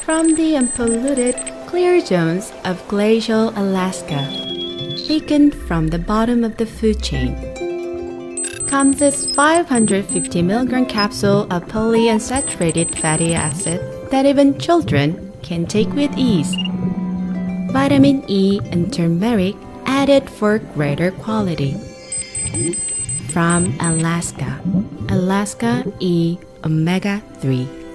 from the unpolluted, clear zones of glacial Alaska, taken from the bottom of the food chain, comes this 550 mg capsule of polyunsaturated fatty acid that even children can take with ease. Vitamin E and turmeric added for greater quality. From Alaska, Alaska E Omega 3.